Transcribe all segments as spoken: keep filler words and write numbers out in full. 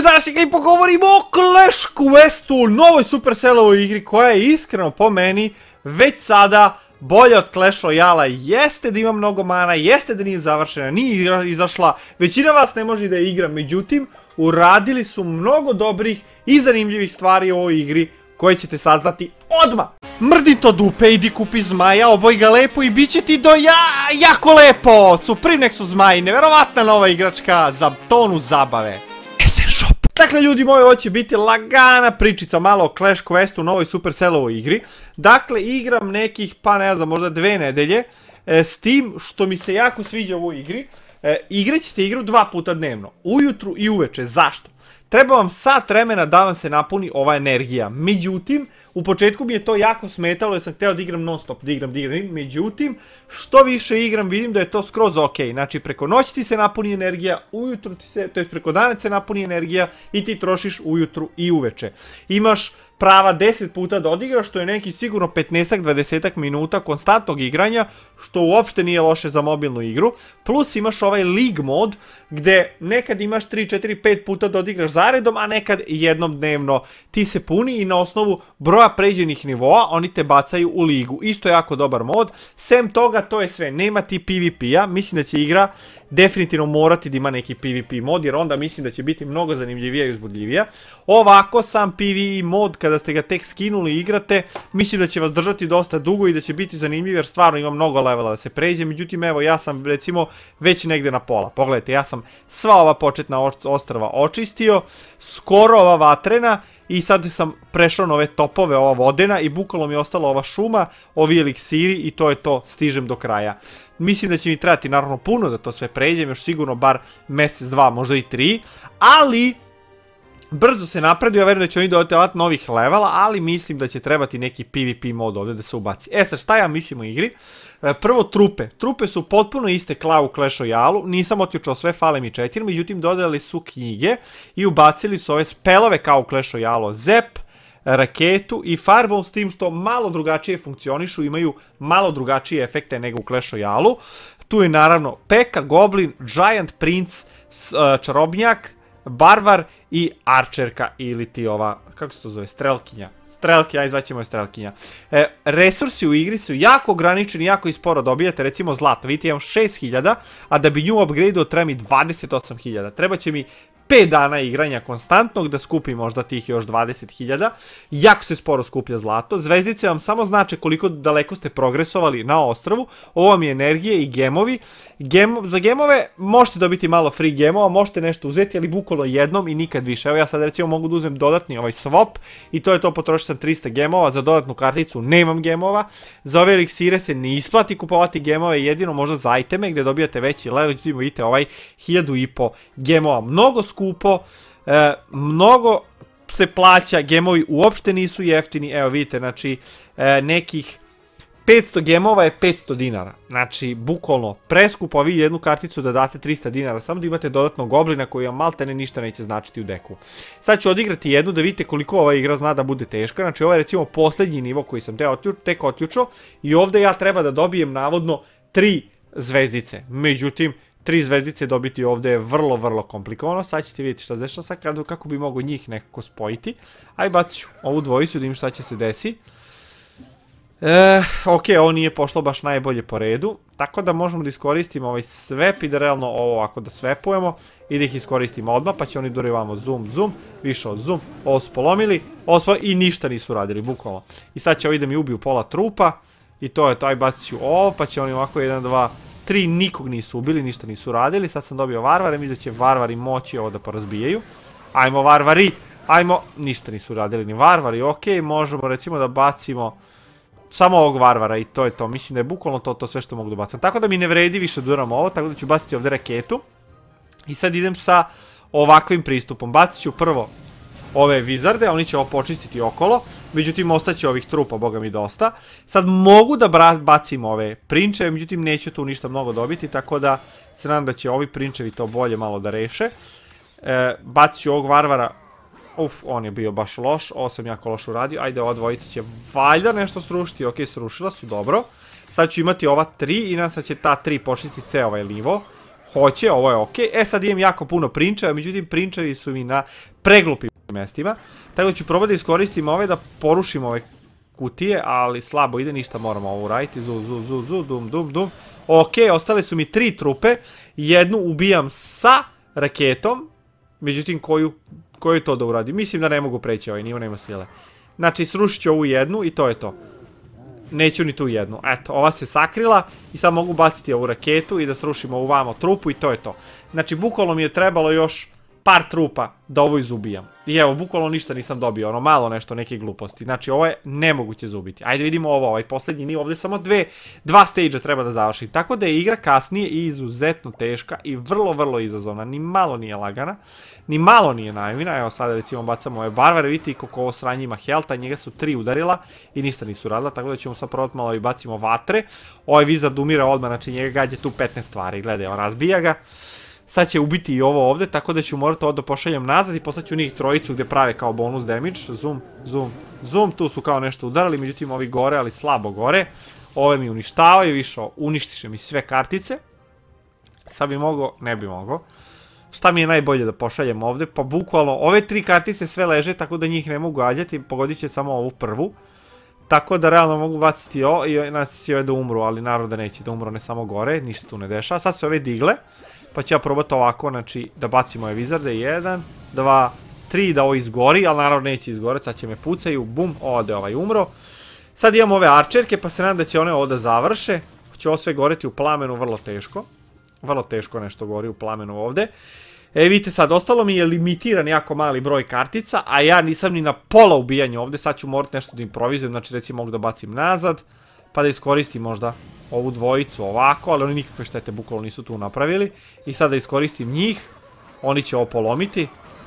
današnjeg klipa govorimo o Clash Questu, novoj Supercellovoj igri koja je iskreno po meni već sada bolja od Clash Royala. Jeste da ima mnogo mana, jeste da nije završena, nije izašla, većina vas ne može da je igra, međutim uradili su mnogo dobrih i zanimljivih stvari u ovoj igri koje ćete saznati odmah. Mrdi to dupe, idi kupi zmaja, oboj ga lepo i bit će ti do ja, jako lepo. Supreme Nexus zmaj, neverovatna nova igračka za tonu zabave. S N Shop. Dakle ljudi moji, ovo će biti lagana pričica malo o Clash Questu, novoj Supercellovoj igri. Dakle igram nekih, pa ne znam, možda dve nedelje, e, s tim što mi se jako sviđa u ovoj igri. E, igrat ćete igru dva puta dnevno, ujutru i uveče. Zašto? Treba vam sat vremena da vam se napuni ova energija. Međutim, u početku mi je to jako smetalo jer sam htio da igram non stop, da igram, da igram. Međutim, što više igram vidim da je to skroz ok. Znači preko noći ti se napuni energija, ujutru ti se, to je preko dana se napuni energija i ti trošiš ujutru i uveče. Imaš prava deset puta da odigraš, što je neki sigurno petnaest do dvadeset minuta konstantnog igranja, što uopšte nije loše za mobilnu igru. Plus imaš ovaj League mod, gde nekad imaš tri, četiri, pet puta da odigraš zaredom, a nekad jednom dnevno ti se puni i na osnovu broja pređenih nivoa oni te bacaju u ligu. Isto je jako dobar mod. Sem toga, to je sve. Nema ti PvP-a, mislim da će igra definitivno morati da ima neki PvP mod, jer onda mislim da će biti mnogo zanimljivija i uzbudljivija. Ovako sam PvE mod, kada ste ga tek skinuli i igrate, mislim da će vas držati dosta dugo i da će biti zanimljiv, jer stvarno ima mnogo levela da se pređe. Međutim, evo, ja sam recimo već negde na pola. Pogledajte, ja sam sva ova početna ostrva očistio, skoro ova vatrena, i sad sam prešao na ove topove, ova vodena, i bukvalno mi je ostala ova šuma, ovi eliksiri, i to je to, stižem do kraja. Mislim da će mi trebati naravno puno da to sve pređem, još sigurno bar mesec, dva, možda i tri, ali brzo se napreduju, ja verujem da će oni dodati novih levela, ali mislim da će trebati neki PvP mod ovdje da se ubaci. E sad, šta ja mislim o igri? Prvo, trupe. Trupe su potpuno iste kao u Clash Royalu, nisam otključao sve, fale mi četiri, međutim dodali su knjige i ubacili su ove spelove kao u Clash Royalu, Zep, raketu i Fireball, s tim što malo drugačije funkcionišu, imaju malo drugačije efekte nego u Clash Royalu. Tu je naravno P.E.K.K.A, Goblin, Giant Prince, Čarobnjak, Barvar i Arčerka, ili ti ova, kako se to zove, Strelkinja. Strelkinja, aj zvaćemo je Strelkinja. E, resursi u igri su jako ograničeni, jako i sporo dobijate, recimo zlato. Vidite, imam šest hiljada, a da bi nju upgradeo treba mi dvadeset osam hiljada. Treba će mi pet dana igranja konstantnog da skupim možda tih još dvadeset hiljada. Jako se sporo skuplja zlato. Zvezdice vam samo znače koliko daleko ste progresovali na ostrvu. Ovo vam je energije i gemovi. Gem, za gemove možete dobiti malo free gemova, možete nešto uzeti, ali bukvalno jednom i nikad više. Evo ja sad recimo mogu da uzmem dodatni ovaj swap i to je to, potrošio sam trista gemova. Za dodatnu karticu nemam gemova. Za ove eliksire se ne isplati kupovati gemove, jedino možda za iteme gdje dobijate veći level. Vidite, ovaj hiljadu i po gemova. Mnogo skupo, e, mnogo se plaća, gemovi uopšte nisu jeftini. Evo vidite, znači e, nekih petsto gemova je petsto dinara, znači bukvalno preskupo, a vi jednu karticu da date trista dinara, samo da imate dodatnog goblina koji vam maltene ništa neće značiti u deku. Sad ću odigrati jednu da vidite koliko ova igra zna da bude teška. Znači ovo je recimo posljednji nivo koji sam tek otključao i ovdje ja treba da dobijem navodno tri zvezdice, međutim tri zvezdice dobiti ovdje je vrlo, vrlo komplikovano. Sad ćete vidjeti šta se dešava, sad kako bi mogo njih nekako spojiti. Aj bacit ću ovu dvojicu da im šta će se desi. E, ok, ovo nije pošlo baš najbolje po redu, tako da možemo da iskoristimo ovaj svep i da realno ovo ovako da svepujemo i da ih iskoristimo odmah, pa će oni duri vamo zoom, zoom, više od zoom, ovo su polomili, ovo su polomili i ništa nisu radili, bukvalno. I sad će ovi da mi ubiju pola trupa i to je to, aj bacit ću ovo, pa će oni ovako jedan, dva, tri, nikog nisu ubili, ništa nisu radili. Sad sam dobio varvare, mislim da će varvari moći ovo da porazbijaju. Ajmo varvari, ajmo, ništa nisu radili ni varvari, ok, možemo recimo da bacimo samo ovog varvara i to je to, mislim da je bukvalno to, to sve što mogu da bacam. Tako da mi ne vredi više da uram ovo, tako da ću baciti ovdje raketu. I sad idem sa ovakvim pristupom, bacit ću prvo ove vizarde, oni će ovo počistiti okolo, međutim ostaće ovih trupa, boga mi dosta. Sad mogu da bacim ove prinčeve, međutim neću tu ništa mnogo dobiti, tako da se nadam da će ovi prinčevi to bolje malo da reše. E, bacit ću ovog varvara, uf, on je bio baš loš, ovo sam jako loš uradio, ajde ova dvojica će valjda nešto srušiti, ok, srušila su, dobro. Sad ću imati ova tri i nam sad će ta tri počistiti ceo ovaj nivo. Hoće, ovo je okej. E sad imam jako puno prinčeva, međutim prinčevi su mi na preglupim mjestima. Tako da ću probati da iskoristim ove da porušim ove kutije, ali slabo ide, ništa moramo ovo uraditi. Zu, zu, zu, zu, dum, dum, dum. Okej, ostale su mi tri trupe. Jednu ubijam sa raketom. Međutim, koju, koju to da uradim? Mislim da ne mogu preći ovaj nivo, nema sile. Znači, srušit ću ovu jednu i to je to. Neću ni tu jednu. Eto, ova se sakrila i sad mogu baciti ovu raketu i da srušimo ovu vamo trupu i to je to. Znači, bukvalno mi je trebalo još par trupa da ovo izubijam. I evo, bukvalno ništa nisam dobio, ono malo nešto, neke gluposti. Znači, ovo je nemoguće zubiti. Ajde vidimo ovo, ovaj posljednji nivo, ovdje samo dve, dva stage-a treba da završim. Tako da je igra kasnije i izuzetno teška i vrlo, vrlo izazovna. Ni malo nije lagana, ni malo nije naivna. Evo sada recimo bacamo ove barvare, vidite koliko ovo sranje ima healtha, njega su tri udarila i ništa nisu radila, tako da ćemo sad probati malo i bacimo vatre. Ovaj Wizard umira odmah, znači njega gađa tu petnaest stvari, gledaj, on razbija ga. Sad će ubiti i ovo ovdje, tako da ću morati ovo da pošaljem nazad i poslaću njih trojicu gdje prave kao bonus damage. Zoom, zoom, zoom, tu su kao nešto udarali, međutim ovi gore, ali slabo gore. Ove mi uništavaju, više uništiše mi sve kartice. Sad bi mogao, ne bi mogao. Šta mi je najbolje da pošaljem ovdje? Pa bukvalno, ove tri kartice sve leže, tako da njih ne mogu gađati, pogodit će samo ovu prvu. Tako da realno mogu baciti ovo i nas ove da umru, ali narod da neće da umru, ne samo gore, ništa tu ne dešava. Sad su ove digle. Pa ću ja probati ovako, znači, da bacimo ove Wizarde, jedan, dva, tri, da ovo izgori, ali naravno neće izgoreti, sad će me pucaju, bum, ovdje ovaj umro. Sad imam ove arčerke, pa se nadam da će one ovo da završe, će ovo sve goreti u plamenu, vrlo teško, vrlo teško nešto gori u plamenu ovdje. E, vidite sad, ostalo mi je limitiran jako mali broj kartica, a ja nisam ni na pola ubijanja ovdje, sad ću morati nešto da improvizujem, znači recimo mogu da bacim nazad, pa da iskoristim možda ovu dvojicu ovako, ali oni nikakve štete bukvalno nisu tu napravili. I sad da iskoristim njih, oni će ovo polomiti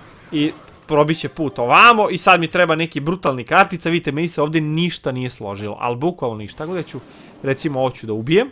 i probit će put ovamo i sad mi treba neki brutalni kartica, vidite meni se ovdje ništa nije složilo, ali bukvalno ništa, tako da ću recimo ovo ću da ubijem.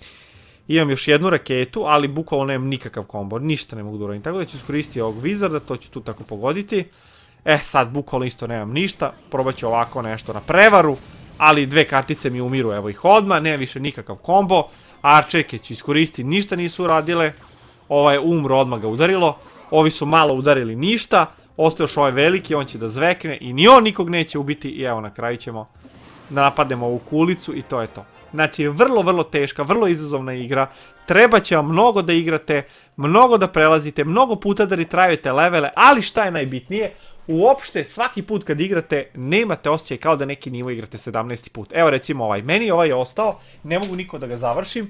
Imam još jednu raketu, ali bukvalno nemam nikakav kombo, ništa ne mogu da uradim, tako da ću iskoristiti ovog Wizarda, to ću tu tako pogoditi. E sad bukvalno isto nemam ništa, probat ću ovako nešto na prevaru. Ali dve kartice mi umiru, evo ih odmah, nema više nikakav kombo. Arčerke ću iskoristiti, ništa nisu uradile. Ovaj umro, odmah ga udarilo. Ovi su malo udarili, ništa. Ostaje još ovaj veliki, on će da zvekne i ni on nikog neće ubiti. I evo na kraju ćemo da napadnemo ovu kulicu i to je to. Znači vrlo, vrlo teška, vrlo izazovna igra. Treba će vam mnogo da igrate, mnogo da prelazite, mnogo puta da retrajujete levele, ali šta je najbitnije? Uopšte, svaki put kad igrate, nemate osjećaj kao da neki nivo igrate sedamnaesti put. Evo recimo ovaj, meni ovaj je ostao, ne mogu niko da ga završim.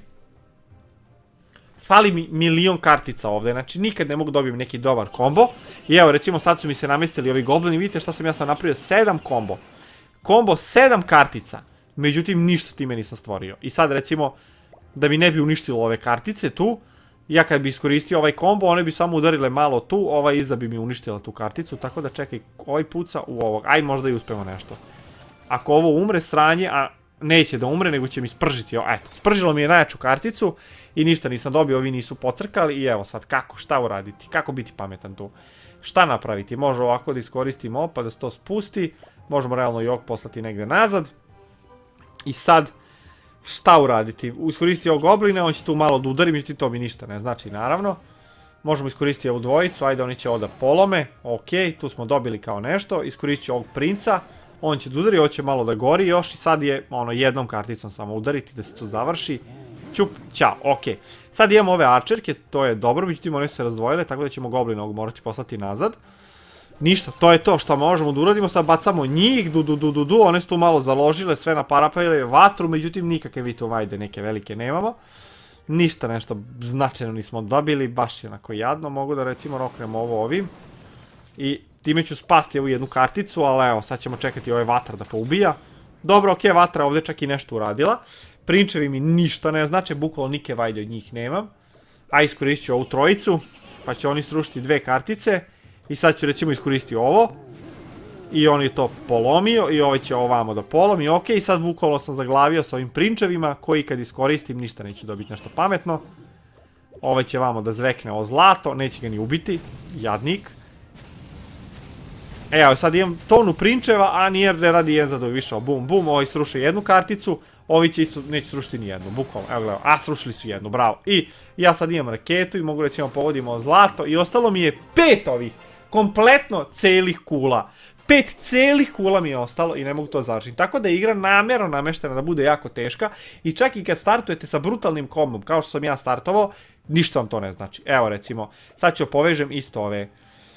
Fali mi milion kartica ovdje, znači nikad ne mogu dobijem neki dobar kombo. I evo recimo sad su mi se namestili ovi goblini, vidite što sam ja sam napravio, sedam kombo. Kombo sedam kartica, međutim ništa time nisam stvorio. I sad recimo, da mi ne bi uništilo ove kartice tu, ja kad bi iskoristio ovaj kombo, one bi samo udarile malo tu, ovaj iza bi mi uništila tu karticu, tako da čekaj, ovaj puca u ovog, aj možda i uspemo nešto. Ako ovo umre sranje, a neće da umre, nego će mi spržiti, eto, spržilo mi je najjaču karticu i ništa nisam dobio, ovi nisu pocrkali i evo sad, kako, šta uraditi, kako biti pametan tu, šta napraviti, može ovako da iskoristimo ovo pa da se to spusti, možemo realno i ovog poslati negdje nazad i sad, šta uraditi? Iskoristiti ovog goblina, on će tu malo da udari, međutim to mi ništa ne znači naravno. Možemo iskoristiti ovu dvojicu, ajde oni će ovdje polome, ok, tu smo dobili kao nešto, iskoristit ću ovog princa, on će da udari, ovo će malo da gori još i sad je ono jednom karticom samo udariti da se to završi. Ćup, ćao, ok. Sad imamo ove arčerke, to je dobro, međutim one su se razdvojile, tako da ćemo goblina ovog morati poslati nazad. Ništa, to je to što možemo da uradimo, sad bacamo njih, du du du du du, one su tu malo založile, sve naparapile vatru, međutim nikakve vi tu vajde neke velike nemamo. Ništa nešto značajno nismo dobili, baš je onako jadno, mogu da recimo roknemo ovo ovim. I time ću spasti ovu jednu karticu, ali evo, sad ćemo čekati ovaj vatra da poubija. Dobro, ok, vatra ovdje čak i nešto uradila. Prinčevi mi ništa ne znače, bukvalno nike vajde od njih nemam. A iskoristit ću ovu trojicu, pa će oni srušiti dve kartice. I sad ću recimo iskoristiti ovo. I on je to polomio i ovaj će ovamo da polomi, ok, i sad bukvalno sam zaglavio sa ovim prinčevima, koji kad iskoristim ništa neće dobiti nešto pametno. Ovaj će vamo da zvekne ovo zlato, neće ga ni ubiti, jadnik. Evo, sad imam tonu prinčeva, a nijer ne radi jedan za dok išao, bum, bum, ovaj sruše jednu karticu, Ovi će isto, neće srušiti ni jednu, bukvalno, evo gledaj, a srušili su jednu, bravo. I ja sad imam raketu i mogu reći imam pogodimo zlato i ostalo mi je pet ovih, kompletno celih kula. Pet celih kula mi je ostalo i ne mogu to završiti. Tako da je igra namjerno nameštena da bude jako teška i čak i kad startujete sa brutalnim kombom, kao što sam ja startovao, ništa vam to ne znači. Evo recimo, sad ću povežem isto ove...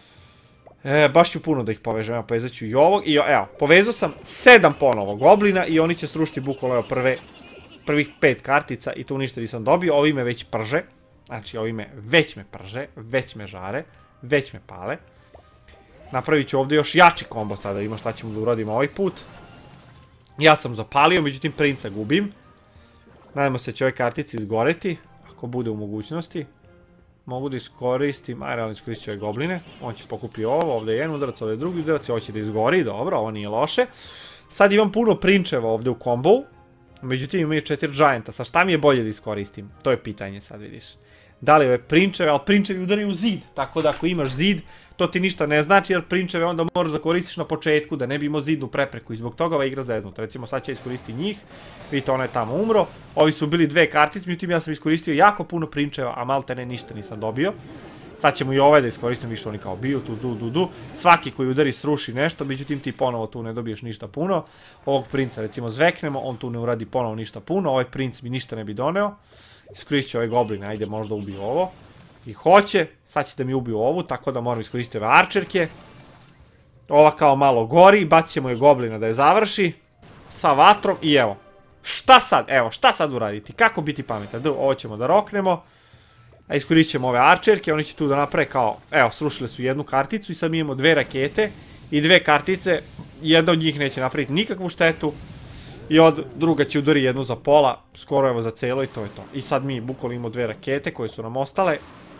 E, baš ću puno da ih povežem, evo povezat ću i ovog i evo, povezao sam sedam ponovo goblina i oni će srušiti bukvalno evo prve, prvih pet kartica i tu ništa nisam dobio, ovi me već prže, znači ovi me već me prže, već me žare, već me pale. Napravit ću ovdje još jači kombo sada, ima šta ćemo da uradimo ovaj put. Ja sam zapalio, međutim princa gubim. Nadamo se će ove kartice izgoreti, ako bude u mogućnosti. Mogu da iskoristim, ajde realno iskoristit ću ove gobline. On će pokupi ovo, ovdje je jedan udarac, ovdje je drugi udarac, ovo će da izgori, dobro, ovo nije loše. Sad imam puno prinčeva ovdje u kombovu, međutim imaju četiri gianta, sa šta mi je bolje da iskoristim? To je pitanje sad vidiš. Da li ove prinčeve, ali prinčevi udaraju u zid, tako da ako imaš zid, to ti ništa ne znači jer prinčeve onda moraš da koristiš na početku da ne bi imao zidnu prepreku i zbog toga ova igra zeznuta. Recimo sad će iskoristiti njih, vidite ona je tamo umro, ovi su bili dve kartice, međutim ja sam iskoristio jako puno prinčeva, a malte ne ništa nisam dobio. Sad ćemo i ovaj da iskoristim, više oni kao biju, tu, du, du, du, svaki koji udari sruši nešto, međutim ti ponovo tu ne dobiješ ništa puno. Ovog princa recimo zveknemo, on tu ne uradi ponovo ništa puno, ovaj princ mi ništa ne bi doneo. Iskoristit ću ovaj goblin, ajde možda ubiju ovo. I hoće, sad će da mi ubiju ovu, tako da moram iskoristiti ove arčerke. Ova kao malo gori, bacit ćemo je goblina da je završi. Sa vatrom i evo. Šta sad, evo, šta sad uraditi, kako biti pametan? Ovo ćemo da roknemo. A iskoristit ćemo ove arčerke, oni će tu da naprave kao, evo, srušili su jednu karticu i sad mi imamo dve rakete i dve kartice. Jedna od njih neće napraviti nikakvu štetu. I od druga će udari jednu za pola, skoro evo za celo i to je to. I sad mi bukvalno imamo dve rakete koje su nam ostale.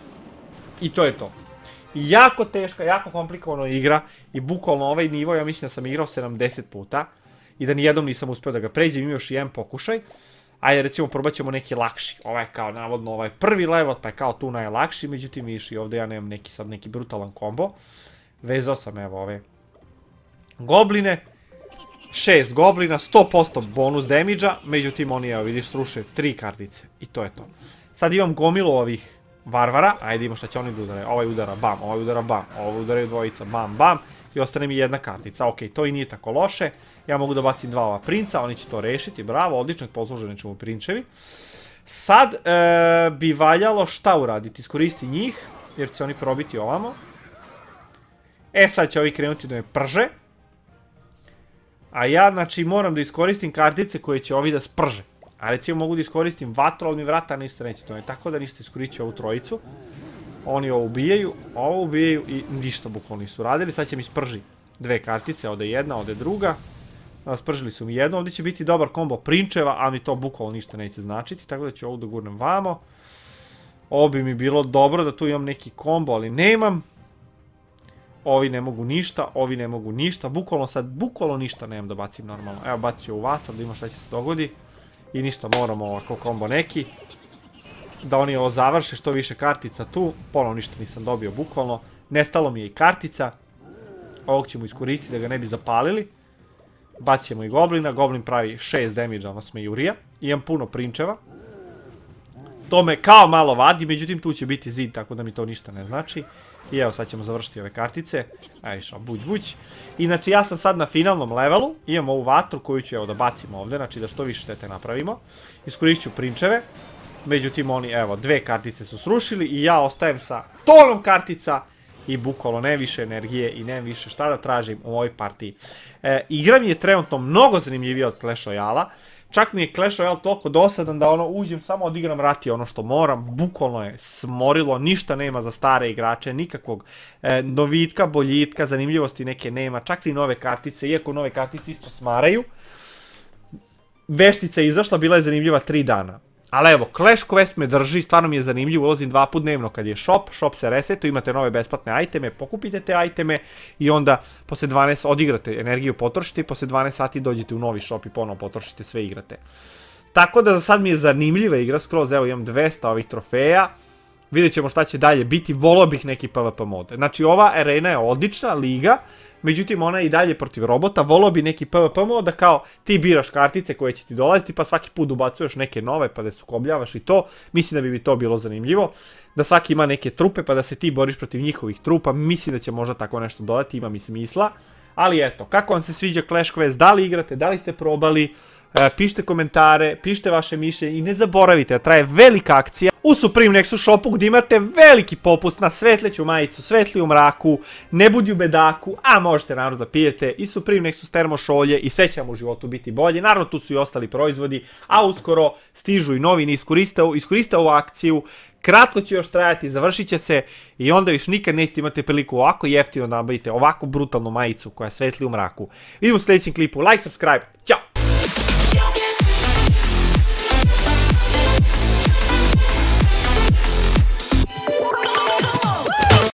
I to je to. I jako teška, jako komplikovana igra. I bukvalno ovaj nivo, ja mislim da sam igrao sedamdeset puta. I da nijednom nisam uspio da ga pređem, imam još jedan pokušaj. Ajde recimo probat ćemo neki lakši. Ovaj je kao navodno ovaj prvi level, pa je kao tu najlakši. Međutim viš i ovdje ja nemam neki sad neki brutalan kombo. Vezao sam evo ove gobline. šest goblina, sto posto bonus damage-a, međutim oni, evo vidiš, sruše tri kartice i to je to. Sad imam gomilu ovih varvara, ajde imamo šta će oni da udare, ovaj udara bam, ovaj udara bam, ovaj udaraju dvojica bam bam i ostane mi jedna kartica, ok, to i nije tako loše, ja mogu da bacim dva ova princa, oni će to rešiti, bravo, odlično, posluženi ćemo prinčevi. Sad e, bi valjalo šta uraditi, iskoristi njih, jer će oni probiti ovamo. E sad će ovi krenuti da me prže. A ja, znači, moram da iskoristim kartice koje će ovi da sprže. A recimo mogu da iskoristim vatru, ali mi vrata ništa neće to ne. Tako da ništa iskoristit ću ovu trojicu. Oni ovo ubijaju, ovo ubijaju i ništa bukvalno nisu radili. Sad će mi sprži dve kartice, ovdje jedna, ovdje druga. Spržili su mi jednu, ovdje će biti dobar kombo prinčeva, a mi to bukvalno ništa neće značiti. Tako da ću ovu da gurnem vamo. Ovo bi mi bilo dobro da tu imam neki kombo, ali nemam. Ovi ne mogu ništa, ovi ne mogu ništa, bukvalno sad, bukvalno ništa nemam da bacim normalno. Evo bacit ću u vatru da ima šta će se dogodi. I ništa, moramo ovako kombo neki. Da oni ovo završe, što više kartica tu. Ponovno ništa nisam dobio, bukvalno. Nestalo mi je i kartica. Ovog ćemo iskoristiti da ga ne bi zapalili. Bacit ćemo i goblina, goblin pravi šest damage-a na smejurija. Imam puno prinčeva. To me kao malo vadi, međutim tu će biti zid, tako da mi to ništa ne znači. I evo sad ćemo završiti ove kartice. Ajde šta, buć buć. I znači ja sam sad na finalnom levelu. Imam ovu vatru koju ću evo da bacim ovdje. Znači da što više štete napravimo. Iskoristit ću prinčeve. Međutim oni evo dve kartice su srušili. I ja ostajem sa tonom kartica. I bukvalno ne više energije i ne više šta da tražim u ovoj partiji. E, igra mi je trenutno mnogo zanimljivija od Clash Royale-a. Čak mi je Clash Royale toliko dosadan da ono uđem samo odigram rat i ono što moram, bukvalno je smorilo, ništa nema za stare igrače, nikakvog e, novitka, boljitka, zanimljivosti neke nema, čak i nove kartice, iako nove kartice isto smaraju. Veštica je izašla, bila je zanimljiva tri dana. Ali evo, Clash Quest me drži, stvarno mi je zanimljiv, ulazim dva put dnevno kad je shop, shop se resetu, imate nove besplatne iteme, pokupite te iteme i onda posle dvanaest odigrate energiju, potrošite i posle dvanaest sati dođete u novi shop i ponovo potrošite, sve igrate. Tako da za sad mi je zanimljiva igra, skroz evo imam dvesta ovih trofeja, vidjet ćemo šta će dalje biti, volio bih neki PvP mod. Znači ova arena je odlična, liga, međutim ona je i dalje protiv robota, volio bi neki PvP mod da kao ti biraš kartice koje će ti dolaziti pa svaki put ubacuješ neke nove pa da sukobljavaš i to, mislim da bi to bilo zanimljivo, da svaki ima neke trupe pa da se ti boriš protiv njihovih trupa, mislim da će možda tako nešto dodati, ima mi smisla, ali eto, kako vam se sviđa Clash Quest, da li igrate, da li ste probali, E, pišite komentare, pišite vaše mišljenje i ne zaboravite da traje velika akcija u Supreme Nexus shopu gdje imate veliki popust na svetleću majicu, svetli u mraku, ne budi u bedaku, a možete naravno da pijete i Supreme Nexus termošolje i sve će vam u životu biti bolje. Naravno tu su i ostali proizvodi, a uskoro stižu i novi, iskoriste, iskoriste ovu akciju, kratko će još trajati, završit će se i onda još nikad nećete imati priliku ovako jeftino da nabavite ovako brutalnu majicu koja svetli u mraku. Vidimo u sljedećem klipu, like, subscribe, ćao!